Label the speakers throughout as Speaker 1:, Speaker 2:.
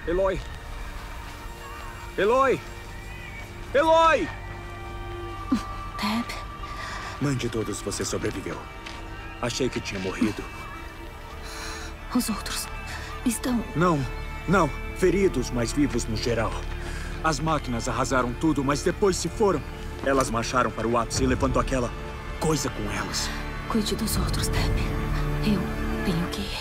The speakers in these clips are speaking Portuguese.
Speaker 1: Eloy! Eloy! Eloy!
Speaker 2: Teb?
Speaker 1: Mãe de todos, você sobreviveu. Achei que tinha morrido.
Speaker 2: Os outros estão...
Speaker 1: Não. Feridos, mas vivos no geral. As máquinas arrasaram tudo, mas depois se foram. Elas marcharam para o ápice e levantou aquela coisa com elas.
Speaker 2: Cuide dos outros, Teb. Eu tenho que ir.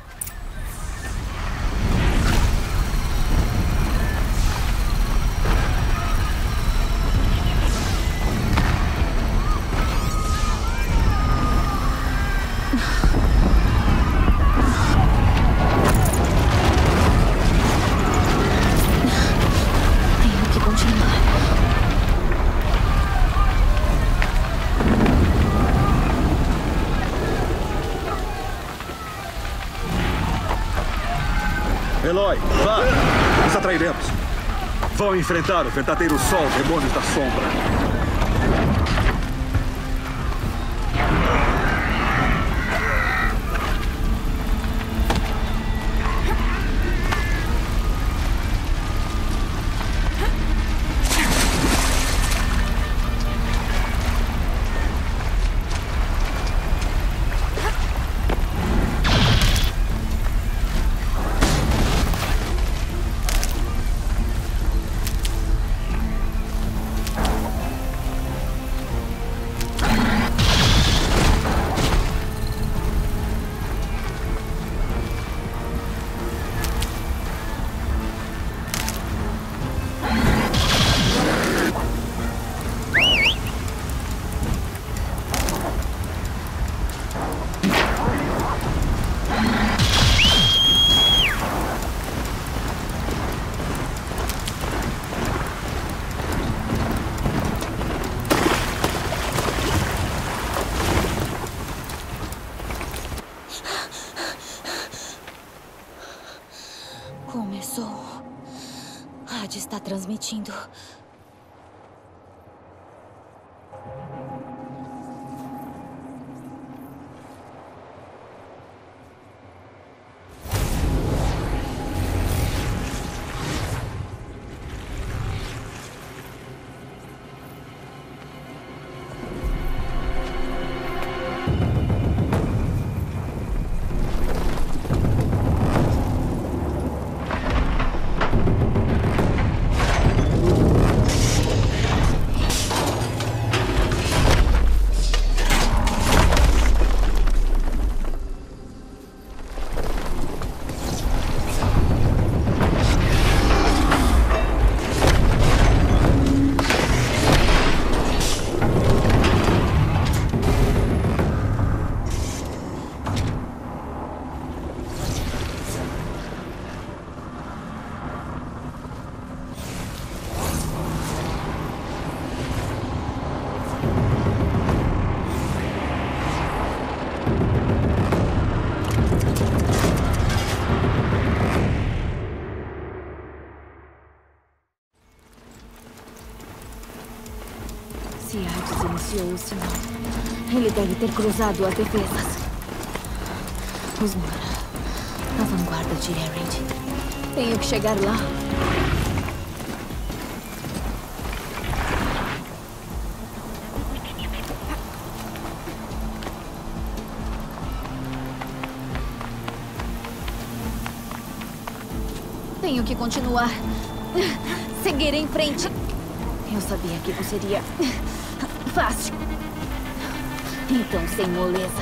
Speaker 1: Eloy, vá! Nos atrairemos. Vão enfrentar o verdadeiro sol, demônios da sombra.
Speaker 2: Começou. Hades está transmitindo. Se Hades iniciou o sinal, ele deve ter cruzado as defesas. Usmara, a vanguarda de Erend. Tenho que chegar lá. Tenho que continuar. Seguir em frente. Eu sabia que não seria fácil. Então, sem moleza.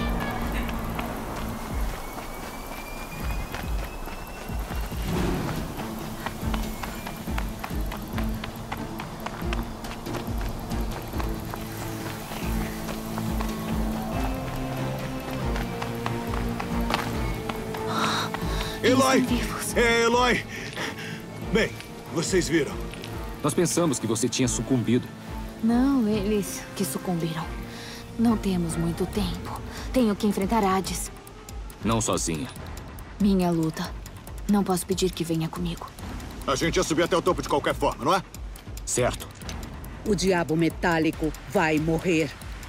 Speaker 1: Eloy! Eloy! Bem, vocês viram.
Speaker 3: Nós pensamos que você tinha sucumbido.
Speaker 2: Não, eles que sucumbiram. Não temos muito tempo. Tenho que enfrentar Hades.
Speaker 3: Não sozinha.
Speaker 2: Minha luta. Não posso pedir que venha comigo.
Speaker 1: A gente ia subir até o topo de qualquer forma, não é?
Speaker 3: Certo.
Speaker 4: O diabo metálico vai morrer.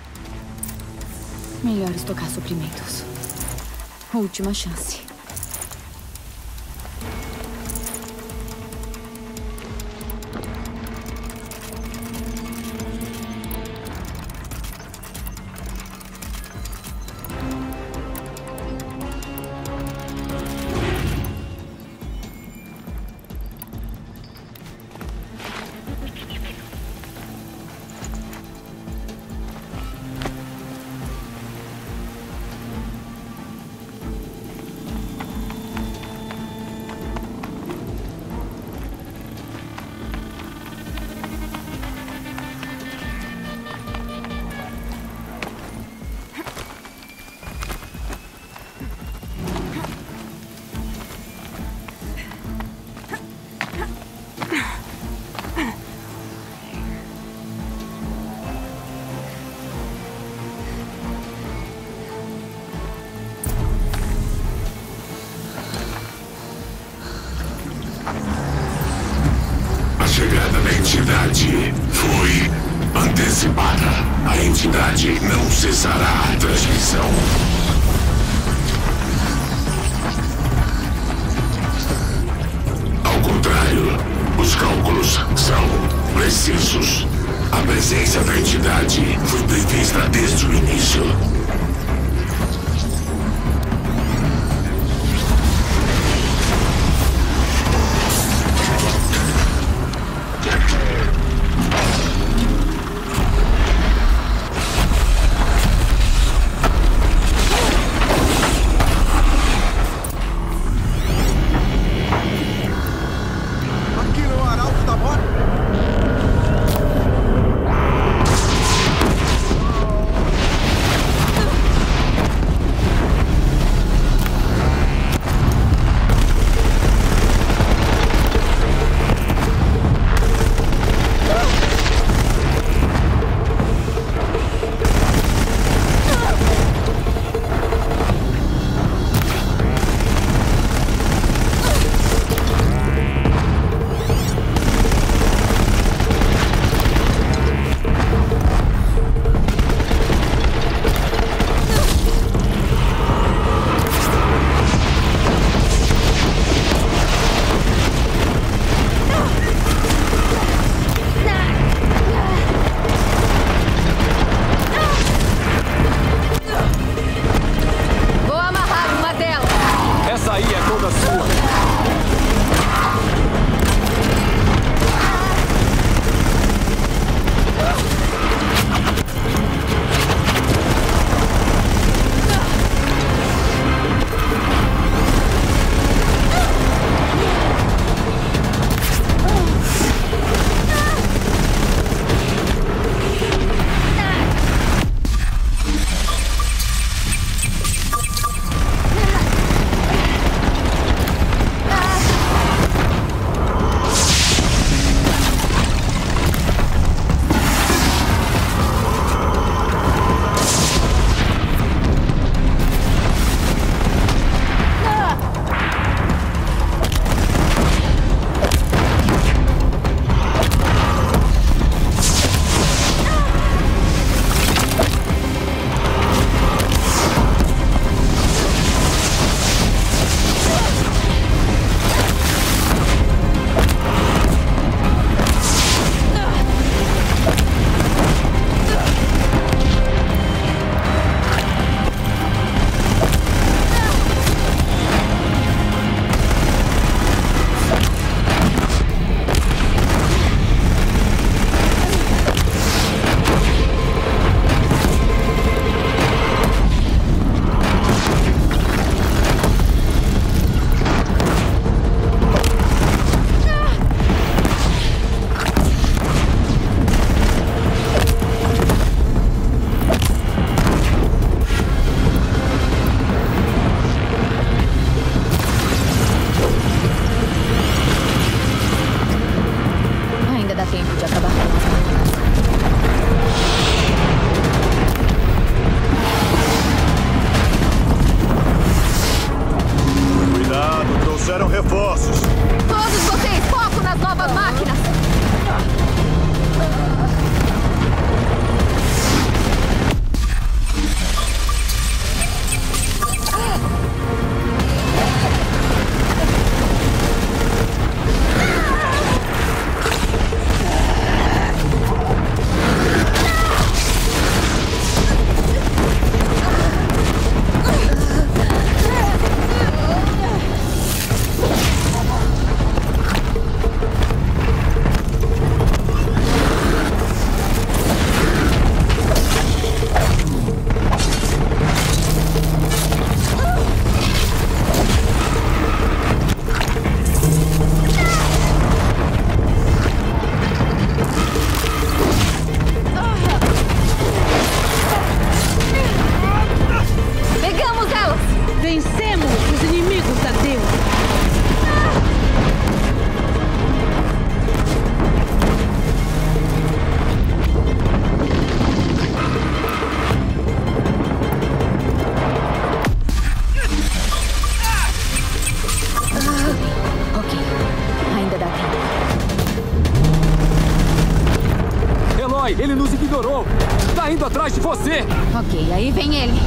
Speaker 2: Melhor estocar suprimentos. Última chance.
Speaker 5: entidade foi antecipada. A entidade não cessará a transmissão. Ao contrário, os cálculos são precisos. A presença da entidade foi prevista desde o início.
Speaker 3: indo atrás de você!
Speaker 2: Ok, aí vem ele.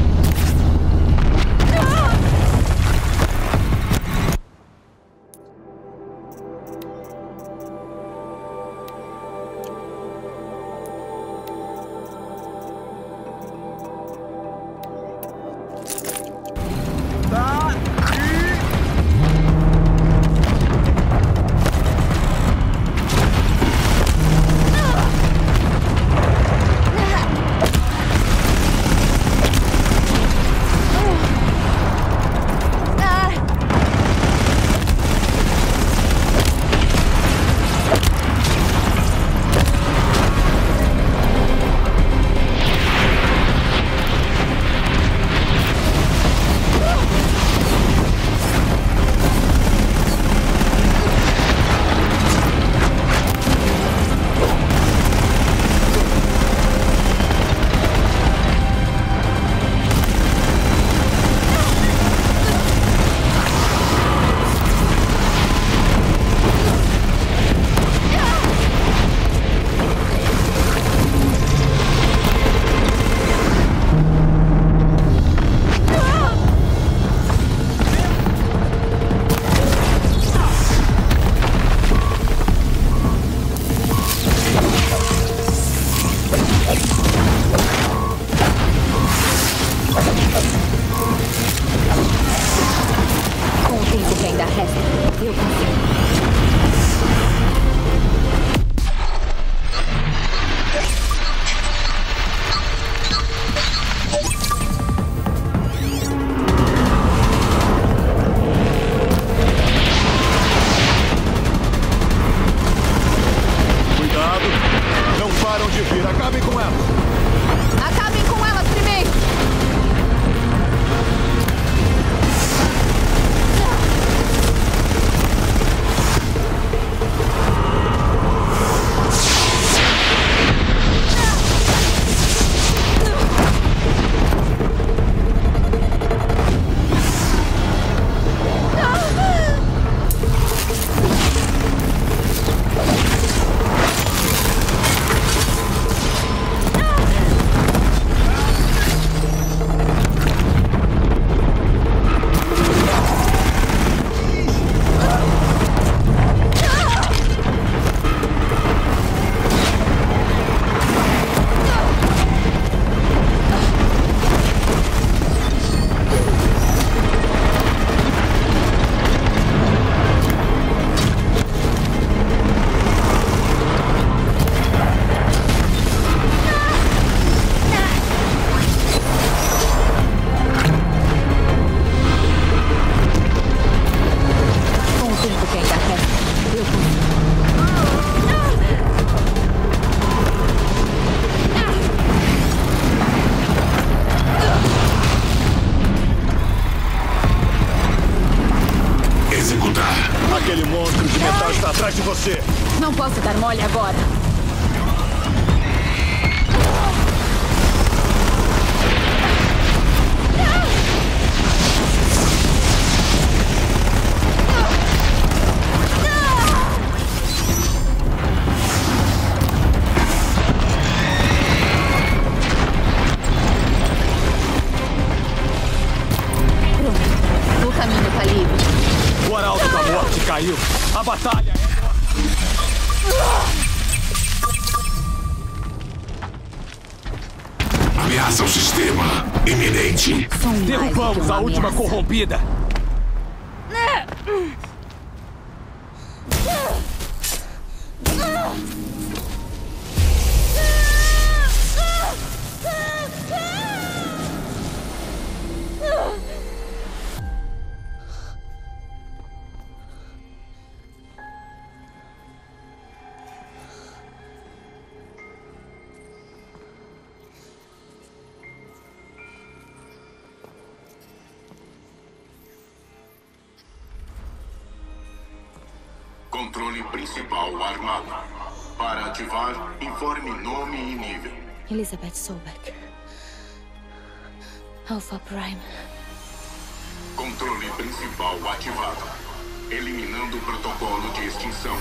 Speaker 1: Aquele monstro de metal está atrás de você.
Speaker 2: Não posso dar mole agora. Pronto. O caminho está livre.
Speaker 1: O Arauto da Morte caiu. A batalha é...
Speaker 5: Ameaça ao sistema. Iminente.
Speaker 1: Derrubamos a última corrompida.
Speaker 5: Controle principal armado. Para ativar, informe nome e nível.
Speaker 2: Elizabeth Sobeck. Alpha Prime.
Speaker 5: Controle principal ativado. Eliminando o protocolo de extinção.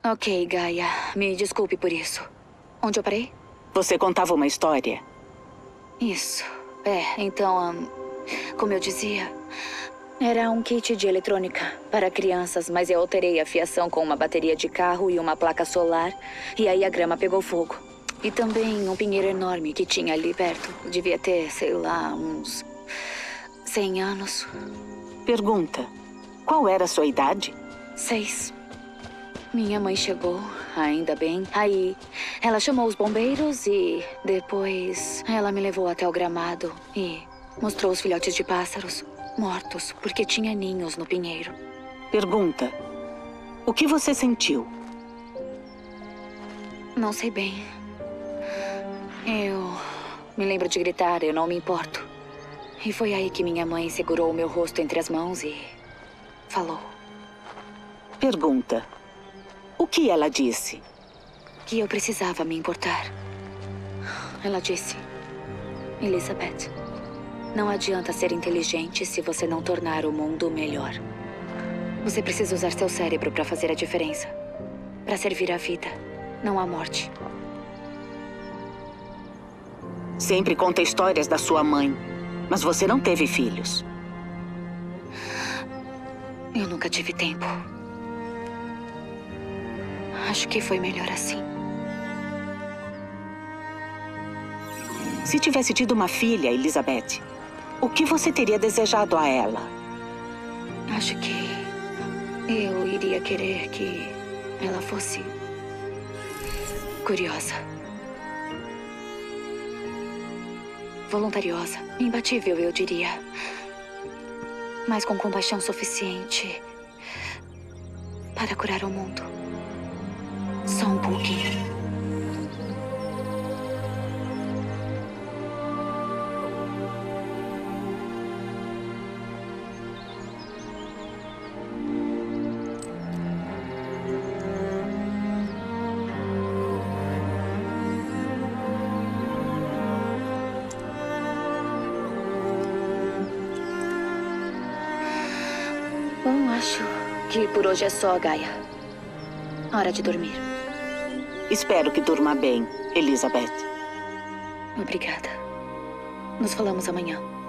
Speaker 6: Ok, Gaia. Me desculpe por isso. Onde eu parei?
Speaker 7: Você contava uma história.
Speaker 6: Isso. Então, como eu dizia, era um kit de eletrônica para crianças, mas eu alterei a fiação com uma bateria de carro e uma placa solar, e aí a grama pegou fogo. E também um pinheiro enorme que tinha ali perto. Devia ter, sei lá, uns 100 anos.
Speaker 7: Pergunta, qual era a sua idade?
Speaker 6: 6. Minha mãe chegou, ainda bem. Aí, ela chamou os bombeiros e depois ela me levou até o gramado e mostrou os filhotes de pássaros mortos porque tinha ninhos no pinheiro.
Speaker 7: Pergunta, o que você sentiu?
Speaker 6: Não sei bem. Eu me lembro de gritar, eu não me importo. E foi aí que minha mãe segurou o meu rosto entre as mãos e falou.
Speaker 7: Pergunta, o que ela disse?
Speaker 6: Que eu precisava me importar. Ela disse, Elizabeth, não adianta ser inteligente se você não tornar o mundo melhor. Você precisa usar seu cérebro para fazer a diferença. Para servir a vida, não a morte.
Speaker 7: Sempre conta histórias da sua mãe, mas você não teve filhos.
Speaker 6: Eu nunca tive tempo. Acho que foi melhor assim.
Speaker 7: Se tivesse tido uma filha, Elizabeth, o que você teria desejado a ela?
Speaker 6: Acho que eu iria querer que ela fosse curiosa, voluntariosa, imbatível, eu diria, mas com compaixão suficiente para curar o mundo. Só um pouquinho. Bom, acho que por hoje é só, Gaia. Hora de dormir.
Speaker 7: Espero que durma bem, Elizabeth.
Speaker 6: Obrigada. Nos falamos amanhã.